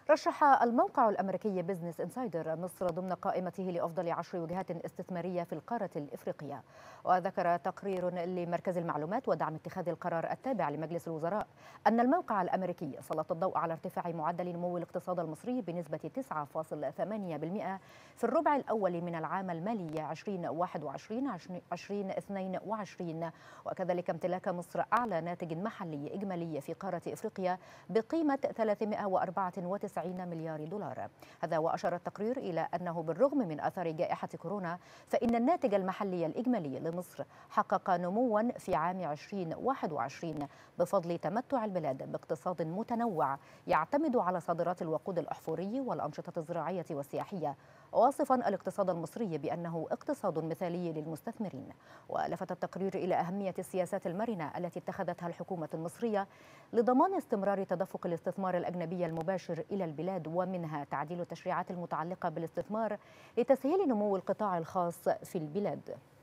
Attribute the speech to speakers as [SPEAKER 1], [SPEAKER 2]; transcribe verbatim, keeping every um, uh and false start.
[SPEAKER 1] رشح الموقع الأمريكي بيزنس إنسايدر مصر ضمن قائمته لأفضل عشر وجهات استثمارية في القارة الإفريقية. وذكر تقرير لمركز المعلومات ودعم اتخاذ القرار التابع لمجلس الوزراء أن الموقع الأمريكي سلط الضوء على ارتفاع معدل نمو الاقتصاد المصري بنسبة تسعة فاصلة ثمانية بالمئة في الربع الأول من العام المالي ألفين وواحد وعشرين ألفين واثنين وعشرين، وكذلك امتلاك مصر أعلى ناتج محلي إجمالي في قارة إفريقيا بقيمة ثلاثمائة وأربعة وتسعين مليار دولار. هذا وأشار التقرير إلى أنه بالرغم من آثار جائحة كورونا فإن الناتج المحلي الإجمالي لمصر حقق نموا في عام ألفين وواحد وعشرين بفضل تمتع البلاد باقتصاد متنوع يعتمد على صادرات الوقود الأحفوري والأنشطة الزراعية والسياحية، واصفا الاقتصاد المصري بأنه اقتصاد مثالي للمستثمرين. ولفت التقرير إلى أهمية السياسات المرنة التي اتخذتها الحكومة المصرية لضمان استمرار تدفق الاستثمار الأجنبي المباشر إلى البلاد، ومنها تعديل التشريعات المتعلقة بالاستثمار لتسهيل نمو القطاع الخاص في البلاد.